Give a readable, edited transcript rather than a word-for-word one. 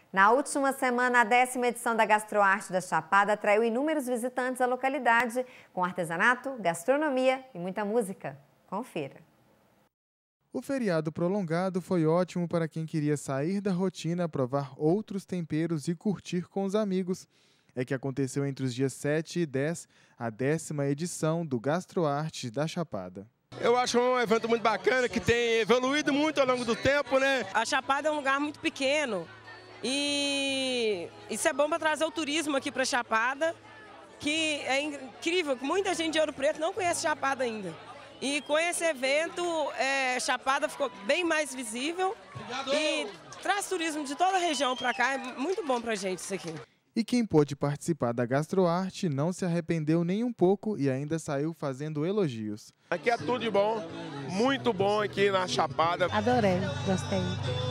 Na última semana, a 10ª edição da Gastroarte da Chapada atraiu inúmeros visitantes à localidade, com artesanato, gastronomia e muita música. Confira. O feriado prolongado foi ótimo para quem queria sair da rotina, provar outros temperos e curtir com os amigos. É que aconteceu entre os dias 7 e 10 a 10ª edição do Gastroarte da Chapada. Eu acho um evento muito bacana, que tem evoluído muito ao longo do tempo, né? A Chapada é um lugar muito pequeno e isso é bom para trazer o turismo aqui para a Chapada, que é incrível, muita gente de Ouro Preto não conhece Chapada ainda. E com esse evento, Chapada ficou bem mais visível e traz turismo de toda a região para cá, é muito bom para a gente isso aqui. E quem pôde participar da Gastroarte não se arrependeu nem um pouco e ainda saiu fazendo elogios. Aqui é tudo de bom, muito bom aqui na Chapada. Adorei, gostei.